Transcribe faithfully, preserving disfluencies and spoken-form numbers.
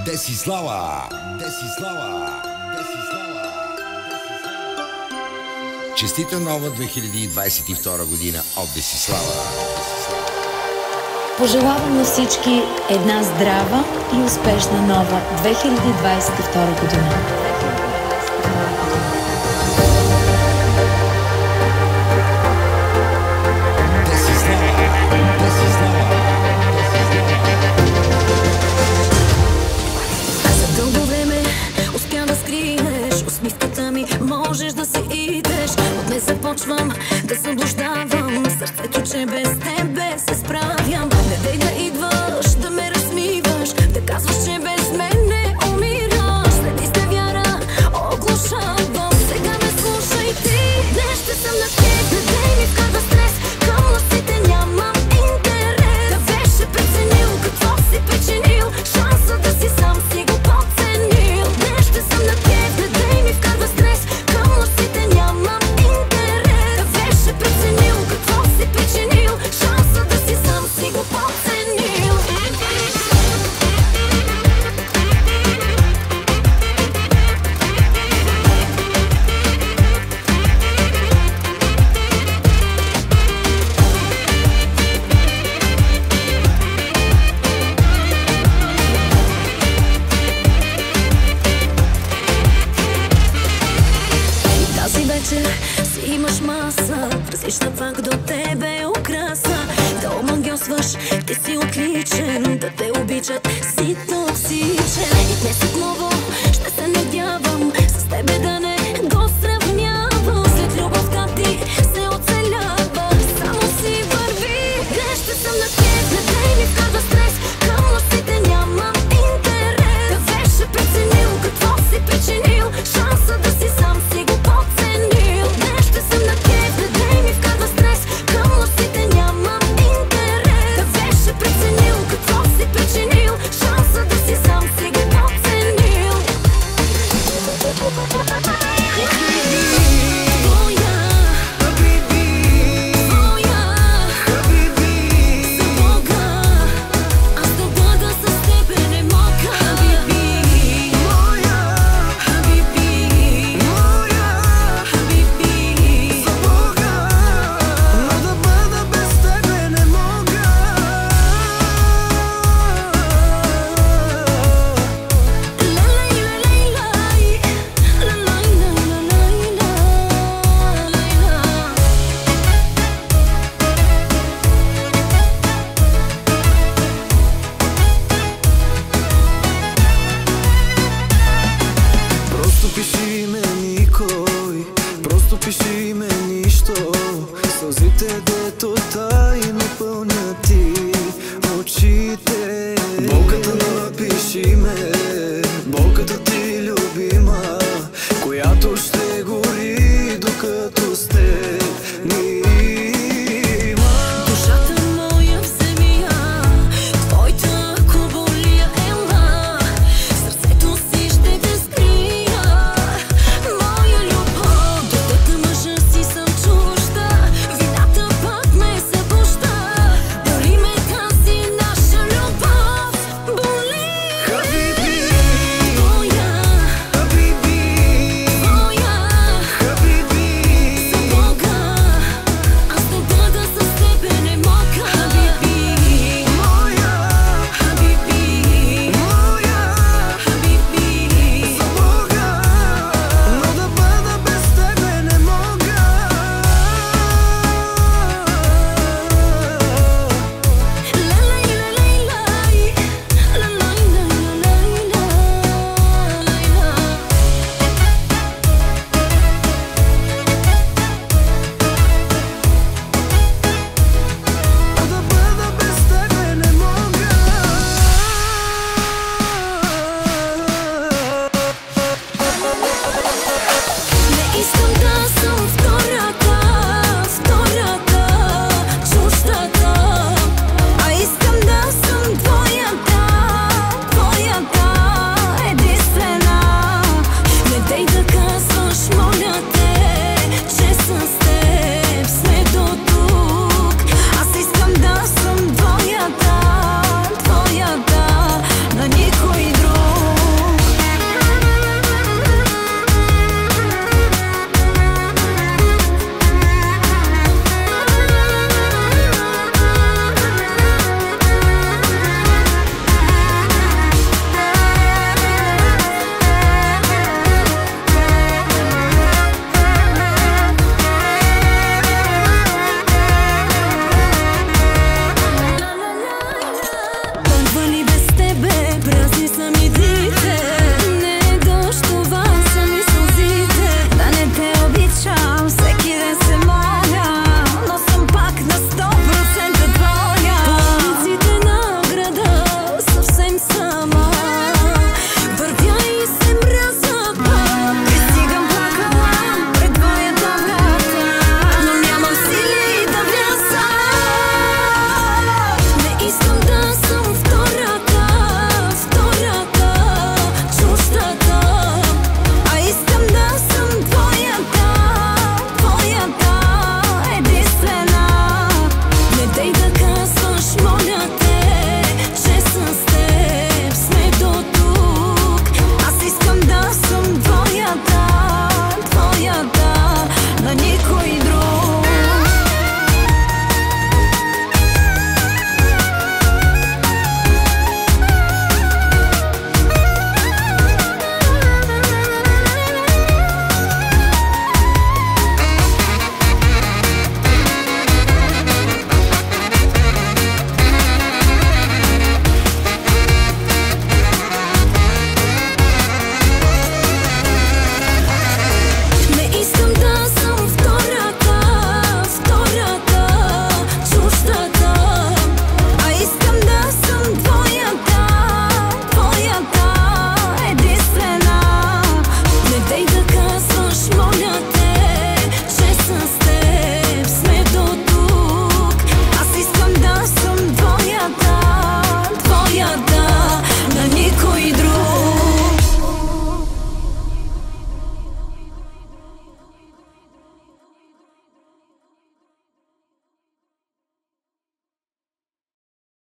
Десислава, Десислава, Десислава. Честита нова две хиляди двадесет и втора година от Десислава. Пожелавам на всички една здрава и успешна нова две хиляди двадесет и втора година. Можеш да се идеш, но днес започвам да заблуждавам сърцето, че без тебе се справям. Не дей да идваш, да ме размиваш, да казваш, че без мен не умираш. След сте вяра, оглушавам. Сега ме слушай ти, днес ще съм на теб. Не дей ми вкарва стрес, към лъсите нямам интерес. Да беше преценил какво си причинил, шанса да си сам си го подценил. Днес ще съм на теб, не дей ми вкарва стрес, нямам интерес. Да беше преценил какво си причинил, шанса да си сам си го подценил. Си имаш маса, различна пак до тебе украса. Да омагьосваш, ти си отличен, да те обичат, си токсичен. И днес отново ще се надявам с тебе да не го сравнявам. След любовта ти се оцелява, само си върви. Днес ще съм на теб, не дей ми вкарва стрес, към лъсите нямам интерес. Да беше преценил какво си причинил, шанса да си сам си го подценил. Днес ще съм на теб, не дей ми вкарва стрес, към лъсите нямам интерес. Да беше преценил какво си причинил, шанса да си сам си го подценил. Пиши ме никой, просто пиши ме нищо. Сълзите дето тайно пълнят ти очите. Болката напиши ме,